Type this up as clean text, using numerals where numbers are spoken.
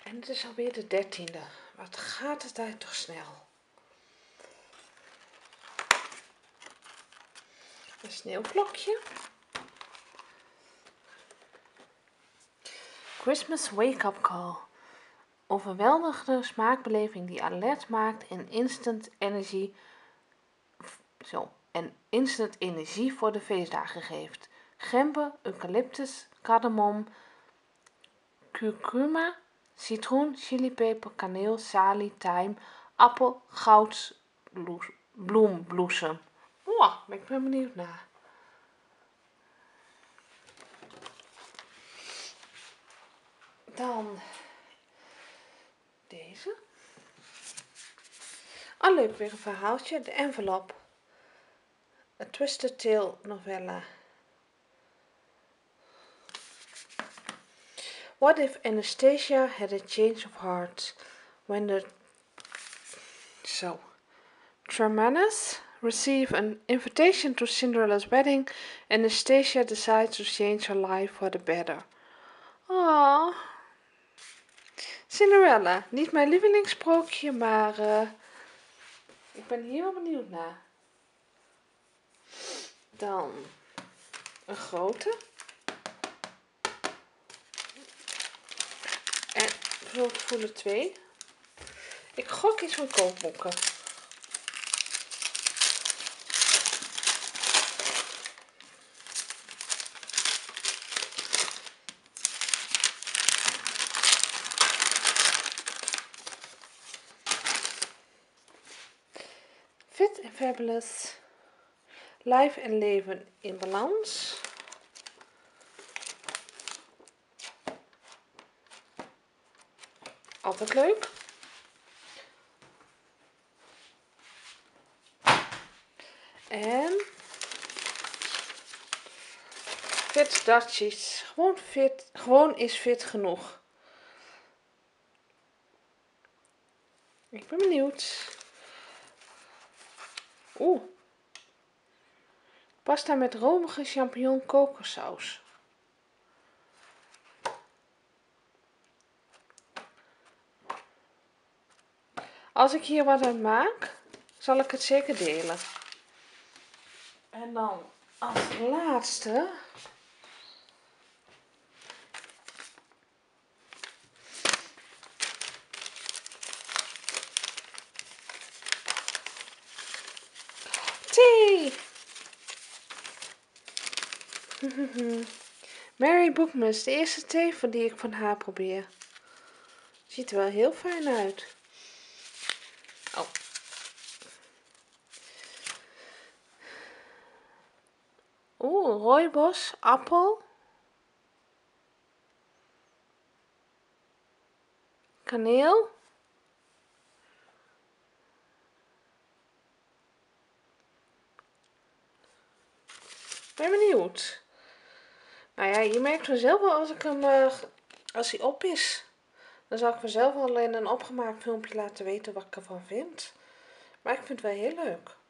En het is alweer de 13e. Wat gaat de tijd toch snel. Een sneeuwvlokje. Christmas wake-up call. Overweldigende smaakbeleving die alert maakt en instant energie voor de feestdagen geeft. Gember, eucalyptus, cardamom, kurkuma, citroen, chilipeper, kaneel, salie, tijm, appel, goudsbloembloesem. Ben ik ben benieuwd naar. Dan deze. Oh, leuk, weer een verhaaltje. De envelop. A Twisted Tale novella. What if Anastasia had a change of heart when the Tremaines receive an invitation to Cinderella's wedding? Anastasia decides to change her life for the better. Oh, Cinderella, niet mijn lievelingssprookje, maar ik ben hier wel benieuwd naar. Dan een grote. En voelen 2. Ik gok iets van kookboeken. Fit en Fabulous. Life en leven in balans. Altijd leuk. En Fit Dutchies. Gewoon is fit genoeg. Ik ben benieuwd. Pasta met romige champignon kokossaus. Als ik hier wat uit maak, zal ik het zeker delen. En dan als laatste thee. Mary Bookmas, de eerste thee die ik van haar probeer. Ziet er wel heel fijn uit. Rooibos, appel, kaneel, ben benieuwd. Nou ja, je merkt vanzelf wel als hij op is. Dan zal ik vanzelf al in een opgemaakt filmpje laten weten wat ik ervan vind. Maar ik vind het wel heel leuk.